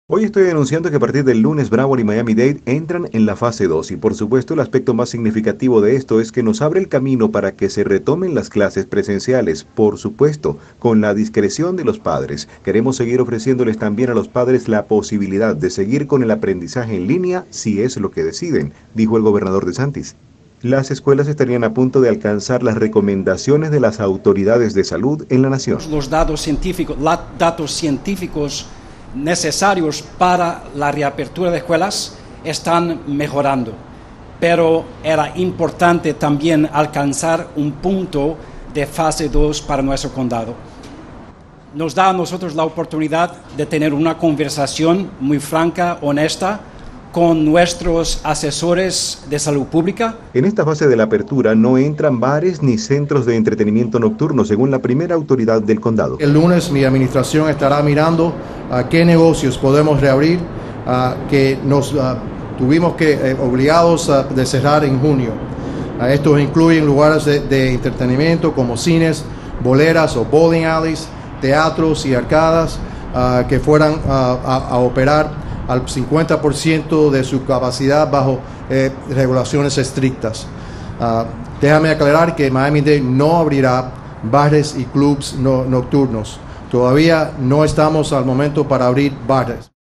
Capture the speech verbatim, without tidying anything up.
Hoy estoy denunciando que a partir del lunes Broward y Miami-Dade entran en la fase dos y por supuesto el aspecto más significativo de esto es que nos abre el camino para que se retomen las clases presenciales, por supuesto, con la discreción de los padres. Queremos seguir ofreciéndoles también a los padres la posibilidad de seguir con el aprendizaje en línea si es lo que deciden, dijo el gobernador DeSantis. Las escuelas estarían a punto de alcanzar las recomendaciones de las autoridades de salud en la nación. Los datos científicos, los datos científicos necesarios para la reapertura de escuelas están mejorando, pero era importante también alcanzar un punto de fase dos para nuestro condado. Nos da a nosotros la oportunidad de tener una conversación muy franca, honesta, con nuestros asesores de salud pública. En esta fase de la apertura no entran bares ni centros de entretenimiento nocturno, según la primera autoridad del condado. El lunes mi administración estará mirando a qué negocios podemos reabrir, a que nos a, tuvimos que eh, obligados a de cerrar en junio. A estos incluyen lugares de, de entretenimiento como cines, boleras o bowling alleys, teatros y arcadas uh, que fueran uh, a, a operar al cincuenta por ciento de su capacidad bajo eh, regulaciones estrictas. Uh, déjame aclarar que Miami-Dade no abrirá bares y clubs no, nocturnos. Todavía no estamos al momento para abrir bares.